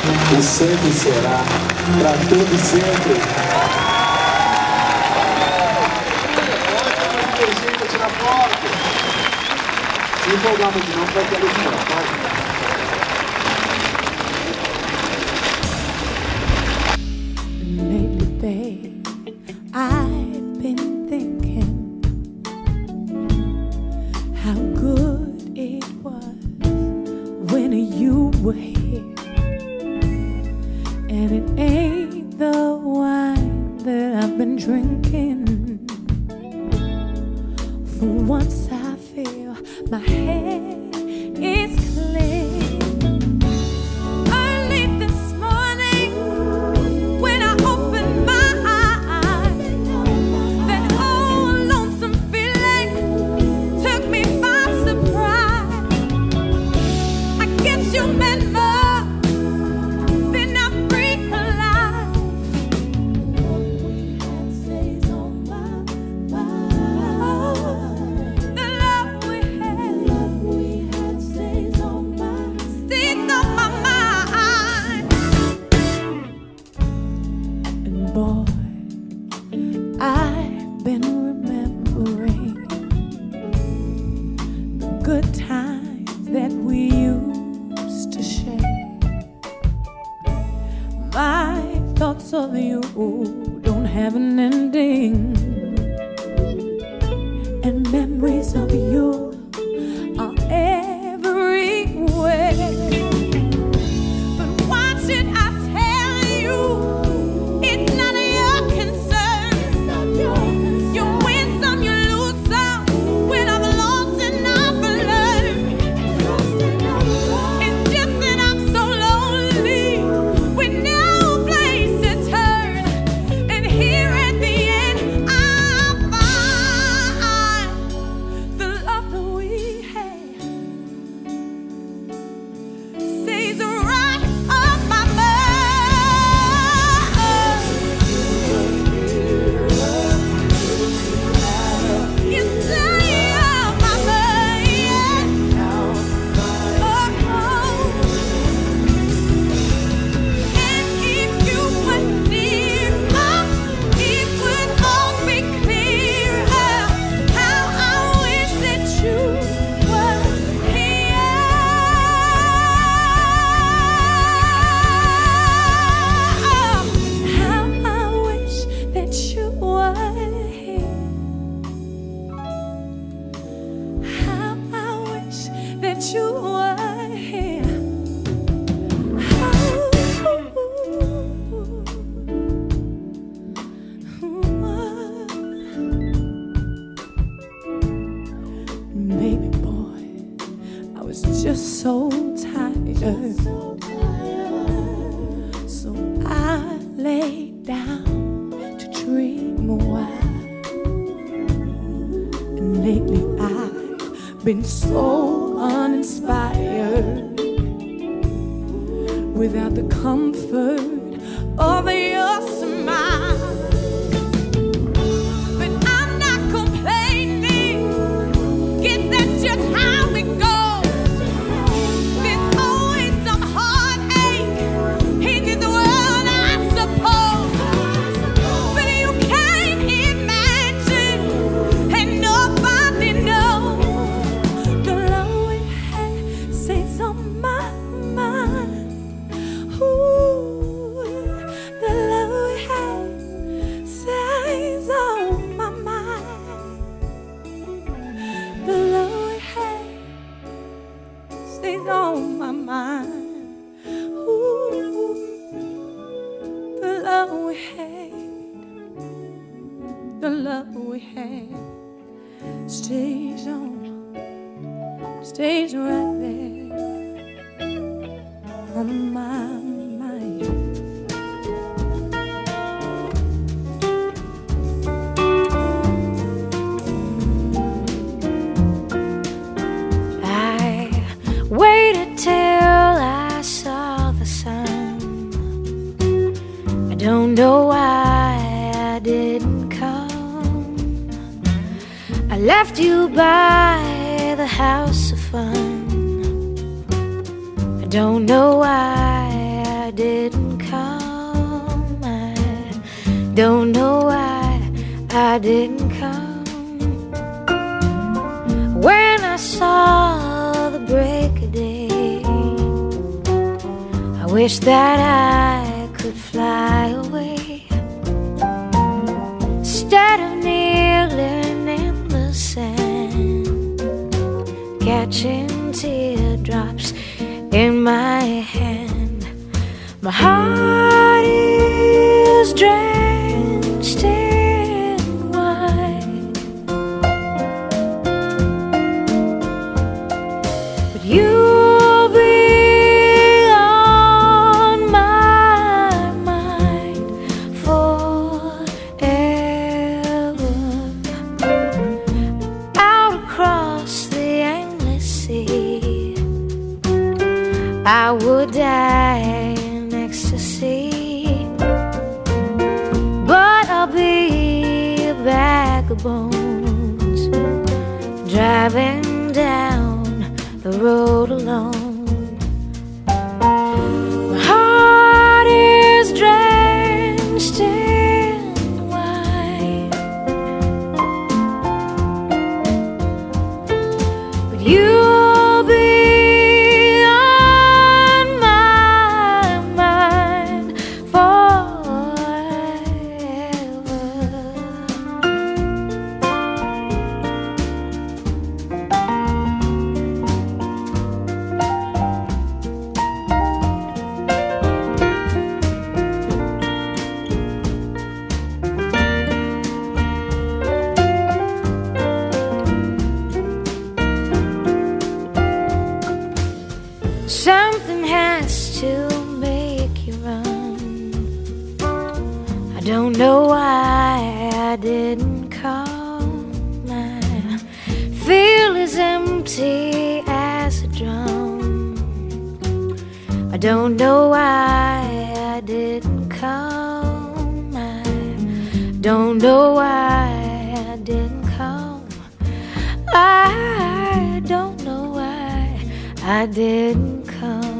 e sempre será, para todo sempre. Pode, beijinho pra tirar foto. Se empolgar muito não, vai ter luz de pode? Babe, I've been thinking how good it was when you were here, and it ain't the wine that I've been drinking. For once I feel my head is clear. Of you don't have an ending, and memories of you are everywhere. But why should I tell you it's none of your concern? You win some, you lose some. When I've lost and I've learned, it's just that I'm so lonely with no place to turn. And here at the end I find the love that we had stays right on my mind. You stay on my mind. And if you were near, it would all be clear. How I wish that you were here. How I wish that you were here. How I wish that you were here. Baby boy, I was just so tired, so I laid down to dream a while. And lately I've been so uninspired without the comfort of your smile. But I'm not complaining, guess that's just how it goes. There's always some heartache in this world, I suppose. But you can't imagine, and nobody knows, the love we had stays on my mind. Ooh, the love we had stays on my mind. The love we had stays on my mind. Ooh, the love we had, the love we had stays right there on my mind. I waited till I saw the sun. I don't know why I didn't come. I left you by the house of fun. I don't know why I didn't come. I don't know why I didn't come. When I saw the break of day, I wish that I could fly away instead of kneeling in the sand, catching teardrops in my hand. My heart is drenched in wine, but you'll be on my mind forever. Out across the endless sea, I would die in ecstasy, but I'll be a bag of bones driving down the road alone. My heart is drenched in wine, but you'll be something has to make you run. I don't know why I didn't come. I feel as empty as a drum. I don't know why I didn't come. I don't know why I didn't come. I don't know why I didn't come.